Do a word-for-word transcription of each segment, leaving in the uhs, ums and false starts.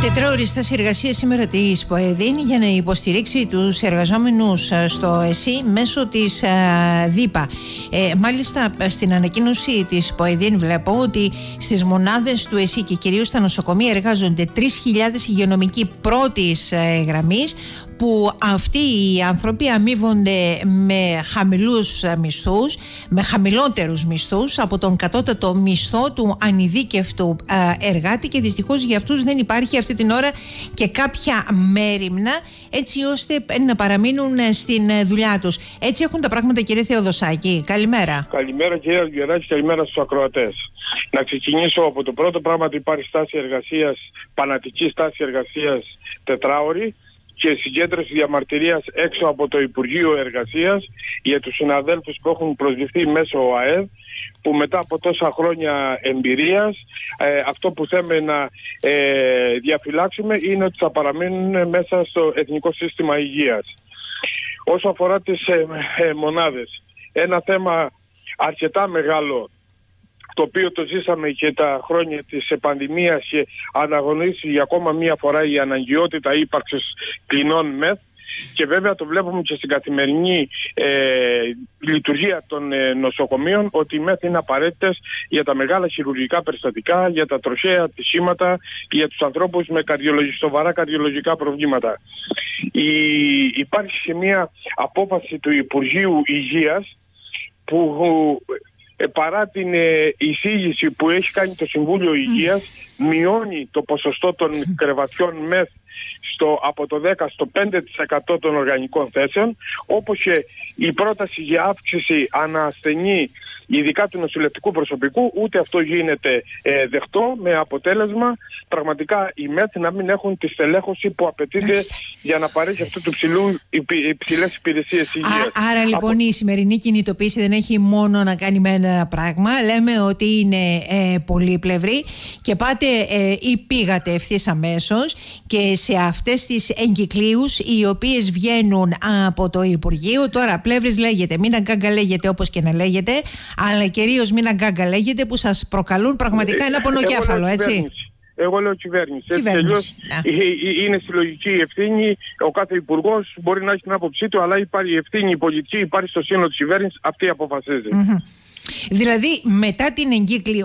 Τετράωρη στάση εργασίας σήμερα της ΠΟΕΔΗΝ για να υποστηρίξει τους εργαζόμενους στο ΕΣΥ μέσω της ΔΥΠΑ. Ε, μάλιστα στην ανακοίνωση της ΠΟΕΔΗΝ βλέπω ότι στις μονάδες του ΕΣΥ και κυρίως στα νοσοκομεία εργάζονται τρεις χιλιάδες υγειονομικοί πρώτης γραμμής, που αυτοί οι άνθρωποι αμείβονται με χαμηλούς μισθούς, με χαμηλότερους μισθούς από τον κατώτατο μισθό του ανειδίκευτου εργάτη, και δυστυχώς για αυτούς δεν υπάρχει αυτή την ώρα και κάποια μέριμνα έτσι ώστε να παραμείνουν στην δουλειά τους. Έτσι έχουν τα πράγματα, κύριε Θεοδοσάκη. Καλημέρα. Καλημέρα, κύριε Γεράκη, καλημέρα στους ακροατές. Να ξεκινήσω από το πρώτο πράγμα, ότι υπάρχει στάση εργασίας, πανατική στάση εργασίας τετράωρη και συγκέντρωση διαμαρτυρίας έξω από το Υπουργείο Εργασίας για τους συναδέλφους που έχουν προσληφθεί μέσω ΟΑΕΔ, που μετά από τόσα χρόνια εμπειρίας ε, αυτό που θέλουμε να ε, διαφυλάξουμε είναι ότι θα παραμείνουν μέσα στο Εθνικό Σύστημα Υγείας. Όσο αφορά τις ε, ε, μονάδες, ένα θέμα αρκετά μεγάλο, το οποίο το ζήσαμε και τα χρόνια της πανδημίας και αναγνωρίσει για ακόμα μία φορά η αναγκαιότητα ύπαρξης κλινών ΜΕΘ, και βέβαια το βλέπουμε και στην καθημερινή ε, λειτουργία των ε, νοσοκομείων, ότι οι ΜΕΘ είναι απαραίτητες για τα μεγάλα χειρουργικά περιστατικά, για τα τροχαία ατυχήματα, για τους ανθρώπους με καρδιολογι, σοβαρά καρδιολογικά προβλήματα. Η, υπάρχει και μία απόφαση του Υπουργείου Υγείας που ε, παρά την ε, εισήγηση που έχει κάνει το Συμβούλιο Υγείας, μειώνει το ποσοστό των κρεβατιών ΜΕΘ στο, από το δέκα στο πέντε τοις εκατό των οργανικών θέσεων, όπως και η πρόταση για αύξηση ανασθενή, ειδικά του νοσηλευτικού προσωπικού, ούτε αυτό γίνεται ε, δεχτό, με αποτέλεσμα πραγματικά οι ΜΕΘ να μην έχουν τη στελέχωση που απαιτείται για να παρέχει αυτού του ψηλού υψηλές υπηρεσίες υγείας. Α, άρα λοιπόν από... η σημερινή κινητοποίηση δεν έχει μόνο να κάνει με ένα πράγμα. Λέμε ότι είναι ε, πολύπλευρη και πάτε ε, ή πήγατε ευθύς αμέσως και σε αυτές τις εγκυκλίους οι οποίες βγαίνουν από το Υπουργείο. Τώρα πλεύρης λέγεται, μην αγκάγκα λέγεται όπως και να λέγεται, αλλά κυρίως μην αγκάγκα λέγεται, που σας προκαλούν πραγματικά ένα πονοκέφαλο, έτσι. Εγώ λέω κυβέρνηση. Έτσι τελείως είναι συλλογική ευθύνη. Ο κάθε υπουργός μπορεί να έχει την άποψή του, αλλά υπάρχει η ευθύνη η πολιτική, υπάρχει στο σύνολο της κυβέρνησης, αυτή αποφασίζει. Mm-hmm. Δηλαδή, μετά την εγκύκλιο.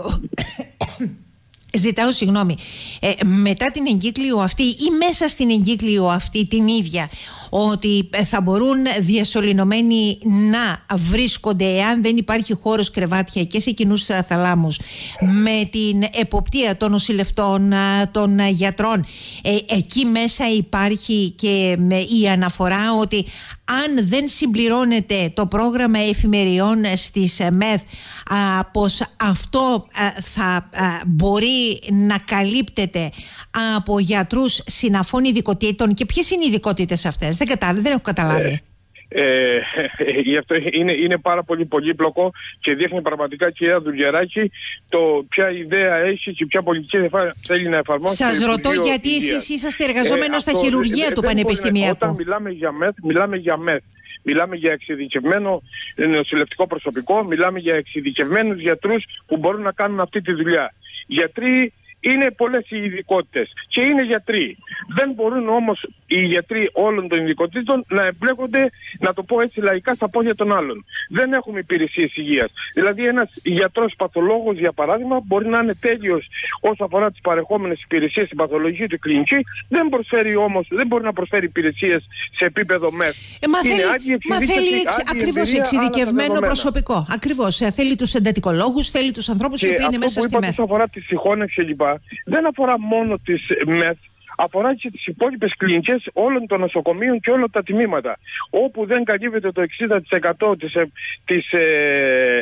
Ζητάω συγγνώμη, ε, μετά την εγκύκλιο αυτή ή μέσα στην εγκύκλιο αυτή την ίδια, ότι θα μπορούν διασωληνωμένοι να βρίσκονται, εάν δεν υπάρχει χώρος κρεβάτια και σε κοινούς θαλάμους, με την εποπτεία των νοσηλευτών, των γιατρών. Ε, εκεί μέσα υπάρχει και η αναφορά ότι αν δεν συμπληρώνεται το πρόγραμμα εφημεριών στις ΜΕΘ, α, πως αυτό α, θα α, μπορεί να καλύπτεται από γιατρούς συναφών ειδικοτήτων. Και ποιες είναι οι ειδικότητες αυτές? Δεν, κατα... δεν έχω καταλάβει. Ε, ε, ε, αυτό είναι, είναι πάρα πολύ πολύπλοκο και δείχνει πραγματικά, κυρία Δουλγεράκη, το ποια ιδέα έχει και ποια πολιτική θέλει να εφαρμόσει. Σας ρωτώ γιατί υγείας. Εσείς είσαστε εργαζόμενος ε, στα χειρουργεία ε, του Πανεπιστημιακού. Όταν μιλάμε για ΜΕΘ, μιλάμε για ΜΕΘ. Μιλάμε για εξειδικευμένο νοσηλευτικό προσωπικό, μιλάμε για εξειδικευμένους γιατρούς που μπορούν να κάνουν αυτή τη δουλειά. Γιατροί είναι πολλές οι ειδικότητες και είναι γιατροί. Δεν μπορούν όμως οι γιατροί όλων των ειδικοτήτων να εμπλέκονται, να το πω έτσι λαϊκά, στα πόδια των άλλων. Δεν έχουμε υπηρεσίες υγείας. Δηλαδή ένας γιατρός παθολόγος, για παράδειγμα, μπορεί να είναι τέλειος όσο αφορά τις παρεχόμενες υπηρεσίες στην παθολογική του κλινική, δεν προσφέρει όμως, δεν μπορεί να προσφέρει υπηρεσίες σε επίπεδο ΜΕΘ. Ε, μα θέλει, μα θέλει εξ, ακριβώς εξειδικευμένο προσωπικό. Ακριβώς. Θέλει τους εντατικολόγους, θέλει τους ανθρώπους οι οποίοι είναι μέσα στη ΜΕΘ. Όσο αφορά τη συγχώνευση κλπ. Δεν αφορά μόνο τις ΜΕΘ, αφορά και τις υπόλοιπες κλινικές όλων των νοσοκομείων και όλα τα τμήματα. Όπου δεν καλύπτεται το εξήντα τοις εκατό της, της, ε,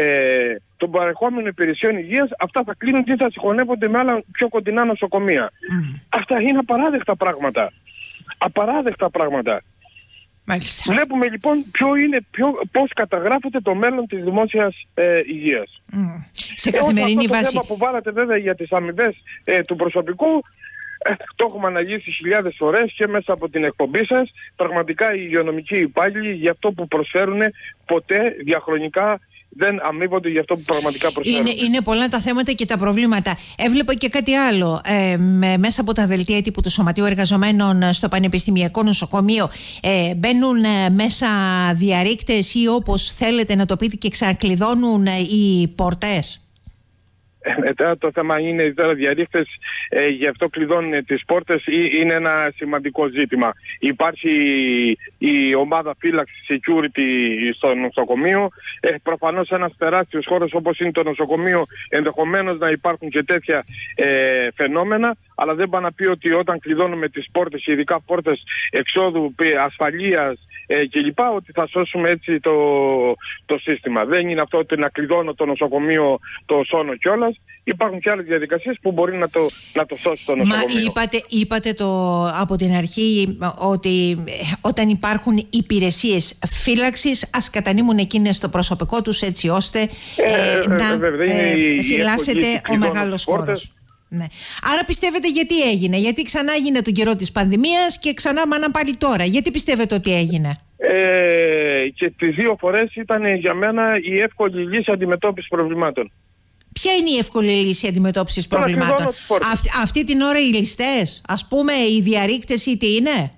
ε, των παρεχόμενων υπηρεσιών υγείας, αυτά θα κλείνουν και θα συγχωνεύονται με άλλα πιο κοντινά νοσοκομεία. Mm. Αυτά είναι απαράδεκτα πράγματα. Απαράδεκτα πράγματα. Μάλιστα. Βλέπουμε λοιπόν ποιο είναι, ποιο, πώς καταγράφεται το μέλλον της δημόσιας ε, υγείας. Mm. Σε καθημερινή βάση. Το θέμα που βάλατε βέβαια για τις αμοιβές ε, του προσωπικού, ε, το έχουμε αναλύσει χιλιάδες φορές και μέσα από την εκπομπή σας. Πραγματικά οι υγειονομικοί υπάλληλοι για αυτό που προσφέρουν ποτέ διαχρονικά δεν αμείβονται για αυτό που πραγματικά προσφέρουν. Είναι, είναι πολλά τα θέματα και τα προβλήματα. Έβλεπα και κάτι άλλο. Ε, με, μέσα από τα δελτία τύπου του Σωματείου Εργαζομένων στο Πανεπιστημιακό Νοσοκομείο ε, μπαίνουν ε, μέσα διαρρήκτες ή όπως θέλετε να το πείτε και ξανακλειδώνουν ε, οι πόρτες. Μετά το θέμα είναι τώρα διαρρήκτες, ε, γι' αυτό κλειδώνουν τις πόρτες, είναι ένα σημαντικό ζήτημα. Υπάρχει η ομάδα φύλαξης security στο νοσοκομείο. Ε, προφανώς ένας τεράστιος χώρος όπως είναι το νοσοκομείο, ενδεχομένως να υπάρχουν και τέτοια ε, φαινόμενα, αλλά δεν πάει να πει ότι όταν κλειδώνουμε τις πόρτες, ειδικά πόρτες εξόδου, ασφαλείας ε, κλπ, ότι θα σώσουμε έτσι το, το σύστημα. Δεν είναι αυτό ότι να κλειδώνω το νοσοκομείο, το σώνω κιόλας. Υπάρχουν και άλλες διαδικασίες που μπορεί να το, να το σώσει το νοσοκομείο. Μα είπατε, είπατε το, από την αρχή ότι όταν υπάρχουν υπηρεσίες φύλαξης, ας κατανείμουν εκείνες το προσωπικό τους έτσι ώστε ε, ε, να ε, ε, φυλάσσεται ο μεγάλος χώρος. Ναι. Άρα πιστεύετε γιατί έγινε, γιατί ξανά έγινε τον καιρό της πανδημίας και ξανά μάνα πάλι τώρα. Γιατί πιστεύετε ότι έγινε? Ε, και τις δύο φορές ήταν για μένα η εύκολη λύση αντιμετώπισης προβλημάτων. Ποια είναι η εύκολη λύση αντιμετώπισης προβλημάτων? Αυτή, αυτή την ώρα οι ληστές, ας πούμε, οι διαρρήκτες ή τι είναι?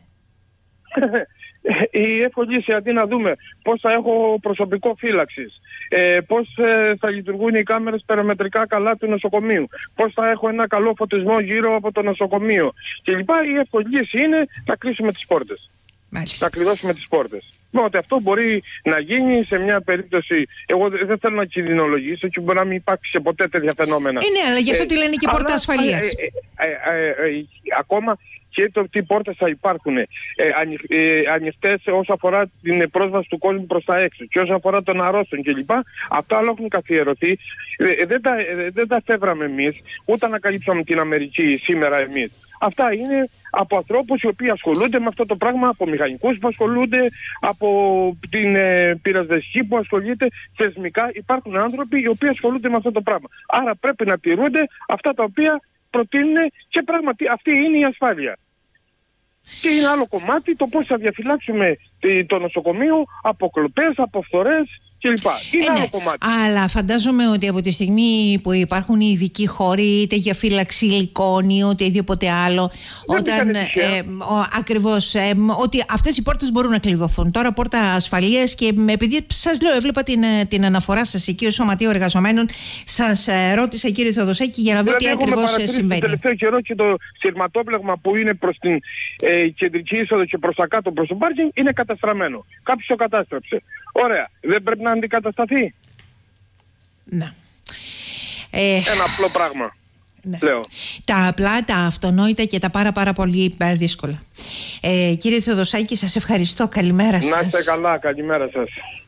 Η εύκολη λύση, αντί να δούμε πώς θα έχω προσωπικό φύλαξης, ε, πώς ε, θα λειτουργούν οι κάμερες περιμετρικά καλά του νοσοκομείου, πώς θα έχω ένα καλό φωτισμό γύρω από το νοσοκομείο κλπ. Η εύκολη λύση είναι να κλείσουμε τις πόρτες. Μάλιστα. Να κλειδώσουμε τις πόρτες. Ότι αυτό μπορεί να γίνει σε μια περίπτωση. Εγώ δεν θέλω να κινδυνολογήσω και μπορεί να μην υπάρξει ποτέ τέτοια φαινόμενα. Ε, ναι, αλλά γι' αυτό ε, τη λένε και πόρτα ασφαλείας. Ε, ε, ε, ε, ε, ε, ακόμα και το τι πόρτες θα υπάρχουν ε, ανοι, ε, ανοιχτές όσο αφορά την πρόσβαση του κόσμου προς τα έξω και όσο αφορά των αρρώστων κλπ. Αυτά όλα έχουν καθιερωθεί. Ε, δεν, τα, ε, δεν τα φεύγαμε εμείς, ούτε ανακαλύψαμε την Αμερική σήμερα εμείς. Αυτά είναι από ανθρώπους οι οποίοι ασχολούνται με αυτό το πράγμα, από μηχανικούς που ασχολούνται, από την ε, πυροσβεστική που ασχολείται, θεσμικά υπάρχουν άνθρωποι οι οποίοι ασχολούνται με αυτό το πράγμα. Άρα πρέπει να τηρούνται αυτά τα οποία προτείνουν και πράγματι αυτή είναι η ασφάλεια. Και είναι άλλο κομμάτι το πώς θα διαφυλάξουμε το νοσοκομείο από κλοπές, από φθορές κλπ. Είναι ε, άλλο ναι. κομμάτι. Αλλά φαντάζομαι ότι από τη στιγμή που υπάρχουν οι ειδικοί χώροι, είτε για φύλαξη υλικών ή οτιδήποτε άλλο, δεν όταν. Ε, Ακριβώς. Ε, ότι αυτές οι πόρτες μπορούν να κλειδωθούν. Τώρα, πόρτα ασφαλείας, και επειδή σας λέω, έβλεπα την, την αναφορά σας εκεί ως Σωματείο Εργαζομένων, σας ε, ρώτησα, κύριε Θεοδωσάκη, για να δω δηλαδή, τι ακριβώς συμβαίνει. Το τελευταίο καιρό και το σειρματόπλεγμα που είναι προς την ε, κεντρική είσοδο και προς τα κάτω προς το πάρκινγκ είναι καταστραμμένο. Κάποιος το κατάστρεψε. Ωραία. Δεν πρέπει να αντικατασταθεί? Να. Ε... Ένα απλό πράγμα. Ναι. Λέω. Τα απλά, τα αυτονόητα και τα πάρα πάρα πολύ δύσκολα. Ε, κύριε Θεοδωσάκη, σας ευχαριστώ. Καλημέρα σας. Να είστε καλά. Καλημέρα σας.